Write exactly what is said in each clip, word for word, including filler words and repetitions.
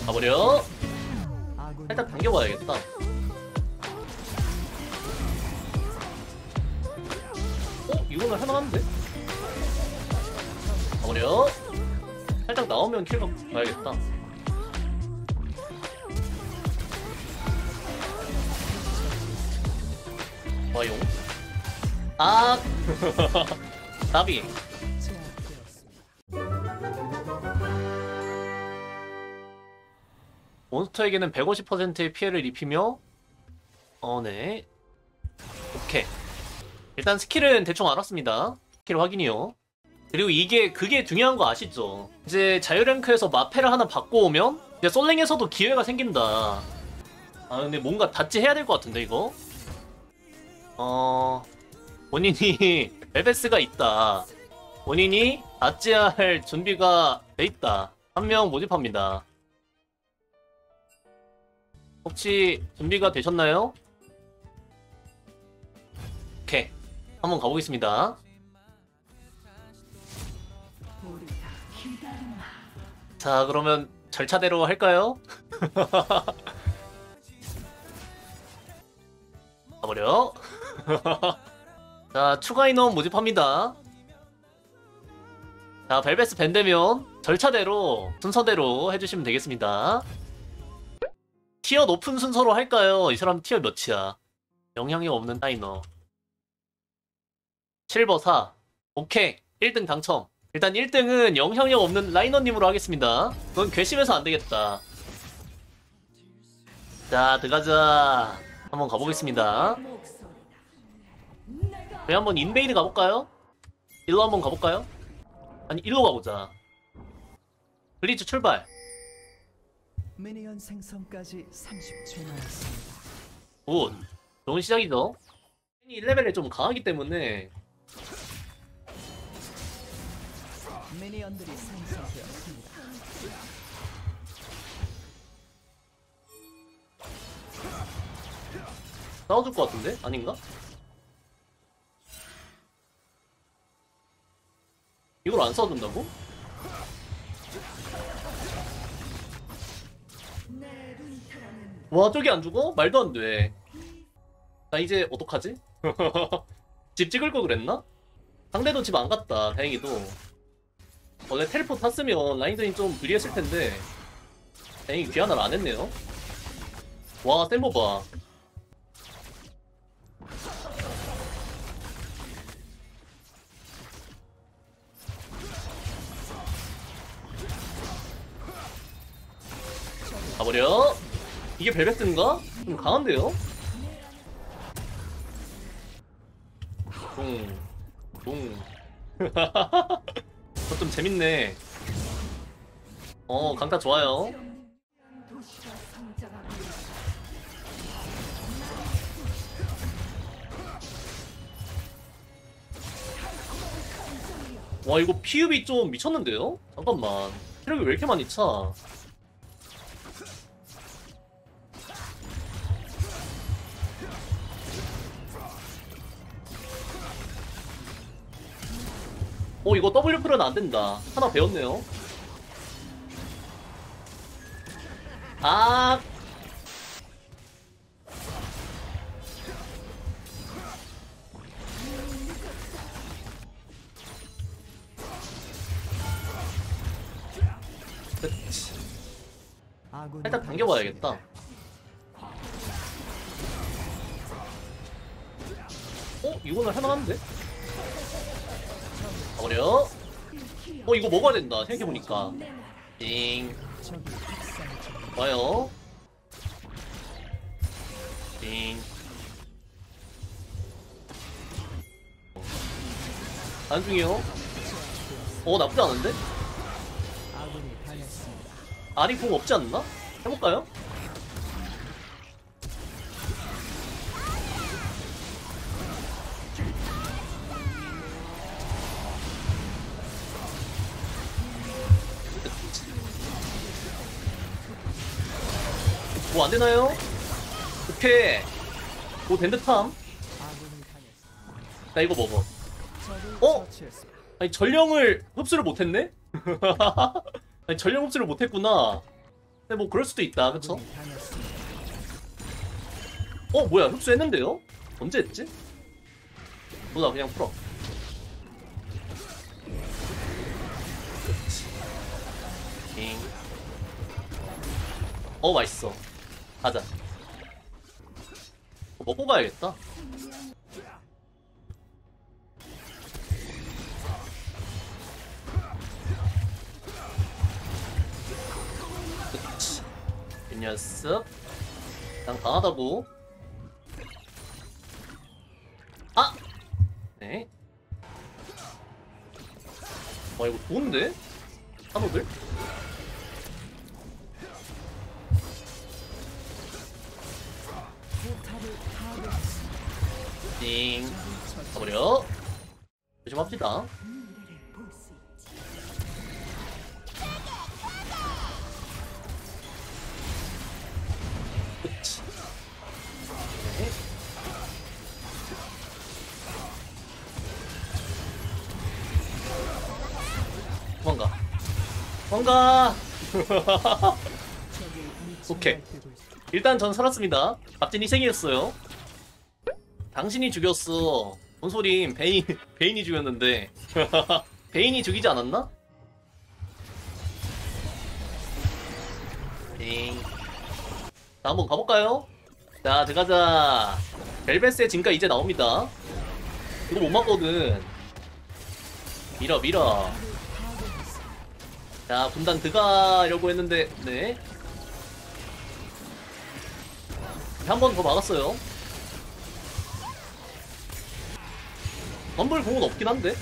가버려. 살짝 당겨봐야겠다. 어? 이거는 할만한데? 가버려. 살짝 나오면 킬각 봐야겠다. 와용. 아 나비. 몬스터에게는 백오십 퍼센트의 피해를 입히며 어네 오케이. 일단 스킬은 대충 알았습니다. 스킬 확인이요. 그리고 이게 그게 중요한 거 아시죠? 이제 자유랭크에서 마패를 하나 바꿔 오면 이제 솔랭에서도 기회가 생긴다. 아 근데 뭔가 닷지 해야 될 것 같은데 이거? 어... 본인이 벨베스가 있다. 본인이 닷지할 준비가 돼 있다. 한 명 모집합니다. 혹시 준비가 되셨나요? 오케이. 한번 가보겠습니다. 자, 그러면 절차대로 할까요? 가버려. 자, 추가 인원 모집합니다. 자, 벨베스 밴되면 절차대로 순서대로 해주시면 되겠습니다. 티어 높은 순서로 할까요? 이 사람 티어 몇이야? 영향력 없는 다이너. 실버 사. 오케이. 일 등 당첨. 일단 일 등은 영향력 없는 라이너님으로 하겠습니다. 그건 괘씸해서 안되겠다. 자, 들어가자. 한번 가보겠습니다. 저희 한번 인베이드 가볼까요? 일로 한번 가볼까요? 아니, 일로 가보자. 블리츠 출발. 미니언 생성까지 삼십 초 남았습니다. 굿. 좋은 시작이죠. 일 레벨에 좀 강하기 때문에 미니언들이 생성되었습니다. 싸워줄 것 같은데? 아닌가? 이걸 안 싸워준다고? 와, 저기 안 죽어? 말도 안 돼. 나 이제 어떡하지? 집 찍을 걸 그랬나? 상대도 집 안 갔다. 다행히도. 원래 텔포 탔으면 라인전이 좀 불리했을 텐데 다행히 귀환을 안 했네요. 와, 센 거 봐. 가버려. 이게 벨베스인가? 좀 강한데요? 동, 동. 저 좀 재밌네. 어, 강타 좋아요. 와, 이거 피읍이 좀 미쳤는데요? 잠깐만. 체력이 왜 이렇게 많이 차? 어, 이거 더블유 풀은 안 된다. 하나 배웠네요. 아. 그치. 살짝 당겨봐야겠다. 어? 이거는 할만한데? 가버려. 어, 이거 먹어야 된다. 생각해보니까. 띵. 좋아요. 띵. 안 중이요. 어, 나쁘지 않은데? 아리 공 없지 않나? 해볼까요? 뭐 안되나요? 오케이. 뭐 밴드탐. 나 이거 먹어. 어? 아니 전령을 흡수를 못했네? 아니 전령 흡수를 못했구나. 근데 뭐 그럴 수도 있다, 그쵸? 아군이 당했습니다. 어 뭐야, 흡수했는데요? 언제 했지? 뭐다, 그냥 풀어. 그렇지. 잉. 어 맛있어. 가자. 어, 먹고 가야겠다. 그치. 이 녀석. 난 강하다고. 아! 네. 와, 이거 좋은데? 한호들? 포탑을 파괴했습니다. 띵. 가버려. 조심합시다. 미래를 볼 수 있지. 그치. 네. 도망가. 도망가. 적의 오케이. 미치가 되고 있습니다. 일단 전 살았습니다. 값진 희생이었어요. 당신이 죽였어. 뭔 소린? 베인, 베인이 죽였는데. 베인이 죽이지 않았나? 띵. 자, 한번 가볼까요? 자, 들어가자. 벨벳의 진가 이제 나옵니다. 이거 못 맞거든. 밀어, 밀어. 자, 분단 들어가려고 했는데, 네. 한 번 더 막았어요. 덤블 공은 없긴 한데.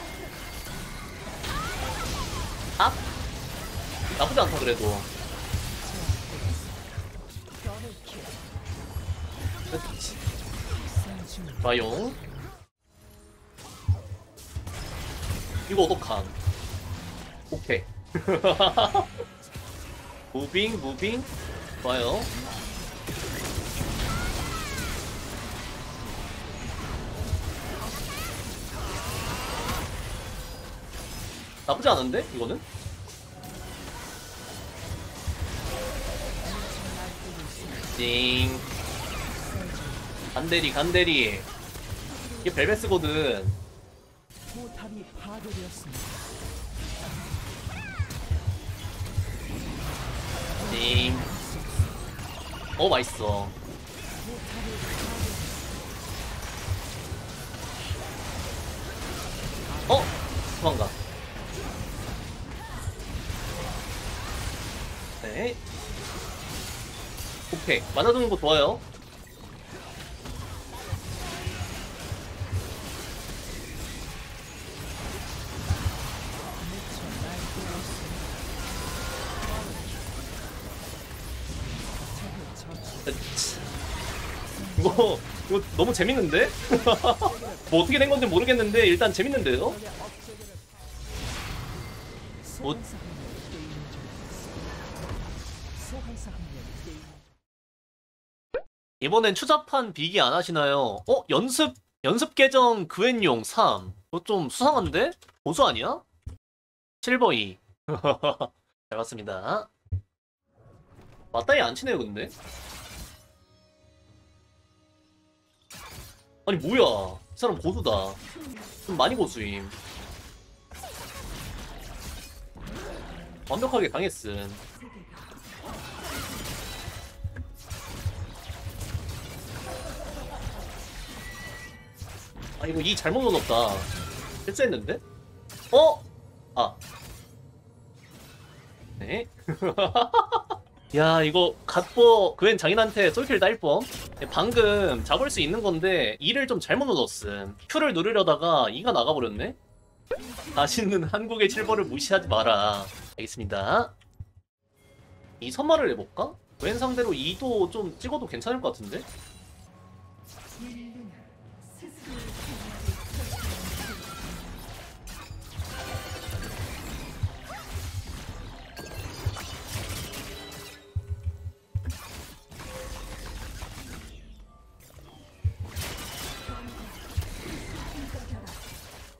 아! 나쁘지 않다, 그래도. 더블킬. 그렇지. 생중. 좋아요. 이거 어떡함. 오케이. 무빙, 무빙. 좋아요. 나쁘지 않은데? 이거는? 띵. 간대리, 간대리. 이게 벨벳스거든. 포탑이 파괴되었습니다. 띵. 어, 맛있어. 어? 도망가. 네. 오케이. 맞아주는 거 좋아요. 미쳐 날뛰었습니다. 적을 처치. 그치. 이거, 이거 너무 재밌는데? 뭐 어떻게 된 건지 모르겠는데, 일단 재밌는데요? 적의 억제기를 뭐- 소환사 한 명 게임 중입니다. 소환사 한 명 게임. 이번엔 추잡한 비기 안 하시나요? 어? 연습, 연습 계정 그웬용 삼. 그거 좀 수상한데? 보수 아니야? 실버 이. 잘 봤습니다. 맞다이 안 치네요, 근데. 아니, 뭐야. 이 사람 고수다. 좀 많이 고수임. 완벽하게 강했음. 아, 이거 이 잘못 넣었다. 실수했는데? 어? 아. 네. 야, 이거 갓보 그웬 장인한테 솔킬 딸 뻔. 방금 잡을 수 있는 건데 이를 좀 잘못 넣었음. Q를 누르려다가 이가 나가버렸네. 다시는 한국의 실버를 무시하지 마라. 알겠습니다. 이 선마를 해볼까? 그웬 상대로 이도 좀 찍어도 괜찮을 것 같은데?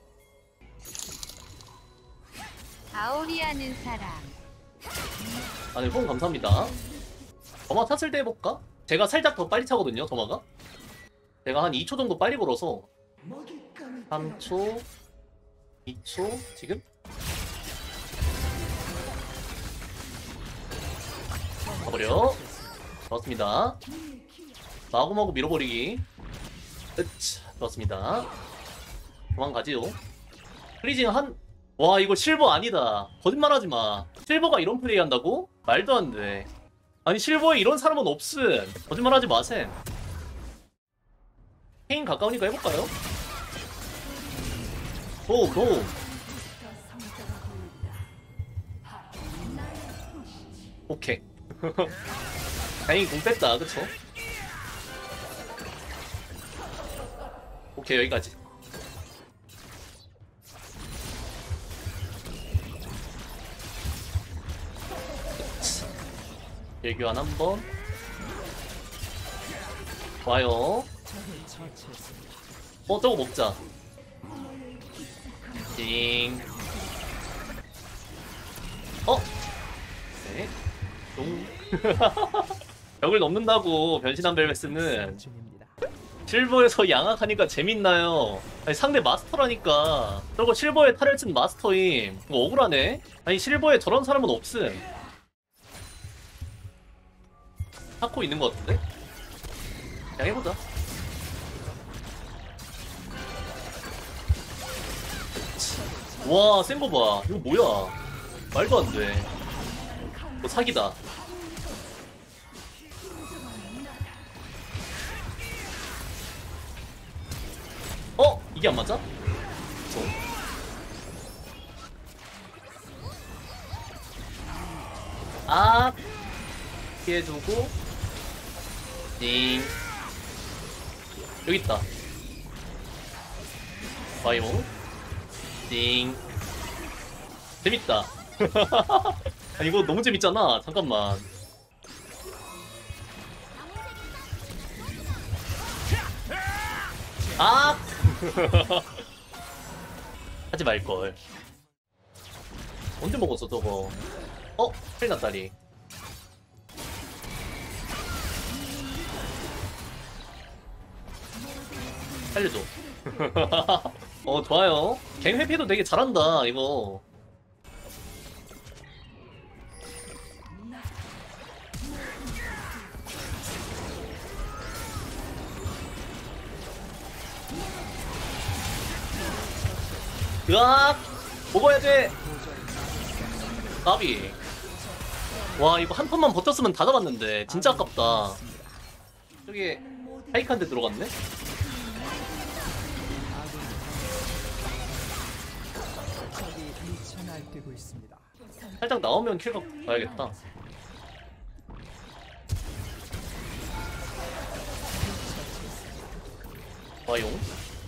아오리하는 사람. 아, 네, 후원 감사합니다. 점화 탔을 때 해볼까? 제가 살짝 더 빨리 차거든요, 점화가. 제가 한 이 초 정도 빨리 걸어서. 삼 초, 이 초, 지금? 가버려. 좋았습니다. 마구마구 밀어버리기. 으차, 좋았습니다. 도망가지요. 프리징 한, 와, 이거 실버 아니다. 거짓말하지 마. 실버가 이런 플레이 한다고? 말도 안 돼. 아니, 실버에 이런 사람은 없음. 거짓말하지 마셈. 케인 가까우니까 해볼까요? 고, 고. 오케이. 다행히 공 뺐다, 그쵸? 오케이, 여기까지. 일교환 한번. 좋아요. 적을 처치했습니다. 어, 저거 먹자. 띵. 어? 네. 똥. 벽을 넘는다고, 변신한 벨베스는. 중입니다. 실버에서 양악하니까 재밌나요? 아니, 상대 마스터라니까. 저거 실버에 탈을 쓴 마스터임. 이거 억울하네? 아니, 실버에 저런 사람은 없음. 타코 있는 것 같은데? 그냥 해보자. 와, 센 거 봐. 이거 뭐야? 말도 안 돼. 뭐 사기다. 어? 이게 안 맞아? 어? 아, 피해주고. 띵. 여기 있다. 바이모. 띵. 재밌다. 아, 이거 너무 재밌잖아. 잠깐만. 아! 하지 말걸. 언제 먹었어, 저거? 어? 큰일 났다리. 살려줘. 어, 좋아요. 갱 회피도 되게 잘한다, 이거. 으악! 먹어야 돼! 까비. 와, 이거 한 턴만 버텼으면 다 잡았는데. 진짜 아깝다. 저기, 하이칸데 들어갔네? 적이 미쳐 날뛰고 있습니다. 살짝 나오면 킬각 봐야겠다. 와용.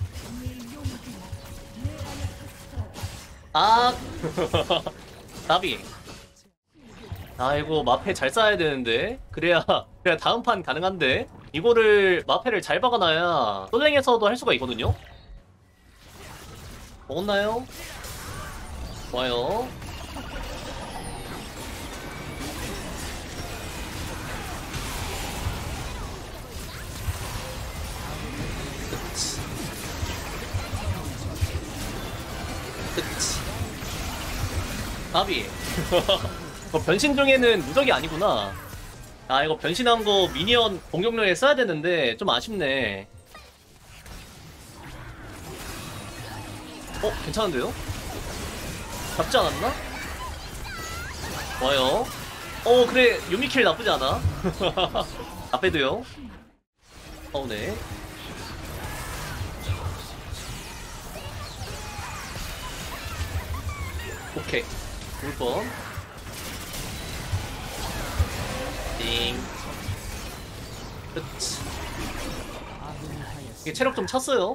아! 나비. 아, 이거 마패 잘 쌓아야 되는데. 그래야, 그래야 다음 판 가능한데. 이거를, 마패를 잘 박아놔야 솔랭에서도 할 수가 있거든요? 먹었나요? 좋아요. 그치. 그치. 나비. 이거 변신 중에는 무적이 아니구나. 아, 이거 변신한 거 미니언 공격력에 써야 되는데 좀 아쉽네. 어? 괜찮은데요? 잡지 않았나? 좋아요. 어, 그래. 유미킬 나쁘지 않아. 앞에도요. 어, 네. 오케이. 올 번. 띵. 그치. 아군이 하였습니다. 이게 체력 좀 찼어요.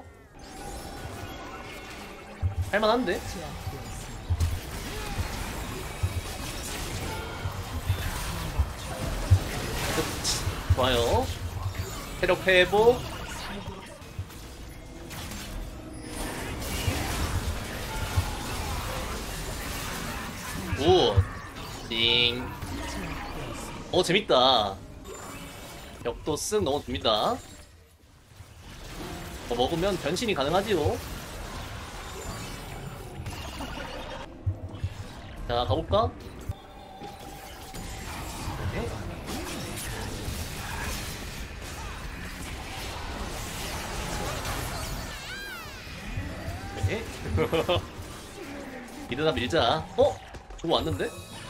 할만한데? 제압되었습니다. 그치. 좋아요. 체력 회복. 굿. 띵. 어 재밌다. 벽도 쓱 넣어줍니다. 어, 먹으면 변신이 가능하지요. 자 가볼까? 네. 네. 미드나 밀자. 어? 저거 왔는데?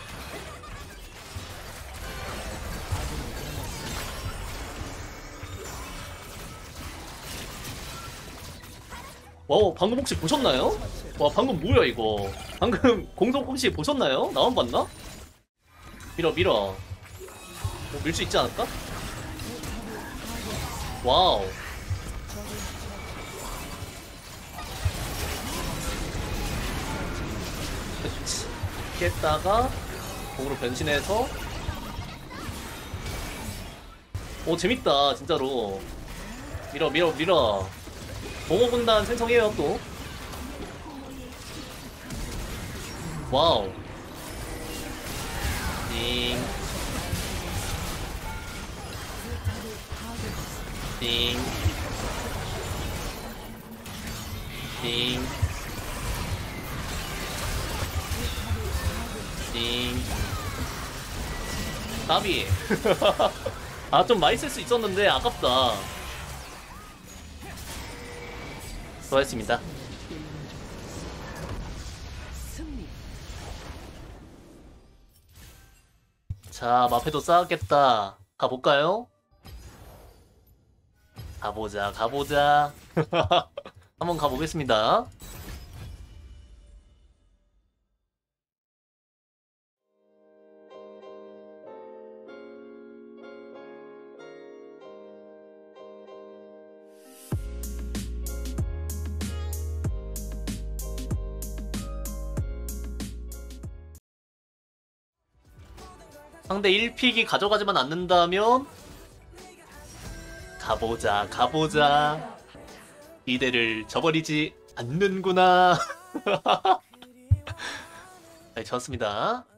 와우, 방금 혹시 보셨나요? 와, 방금 뭐야 이거? 방금 공성 혹시 보셨나요? 나만 봤나? 밀어 밀어. 어, 밀 수 있지 않을까? 와우. 그렇지. 깼다가 공으로 변신해서. 오 재밌다 진짜로. 밀어 밀어 밀어. 공허군단 생성해요 또. 와우. 띵. 띵. 띵. 띵. 나비. 아, 좀 많이 쓸 수 있었는데 아깝다. 수고하셨습니다. 자, 마패도 쌓았겠다. 가볼까요? 가보자, 가보자. 한번 가보겠습니다. 상대 일 픽이 가져가지만 않는다면 가보자 가보자. 이대를 저버리지 않는구나. 네, 좋습니다.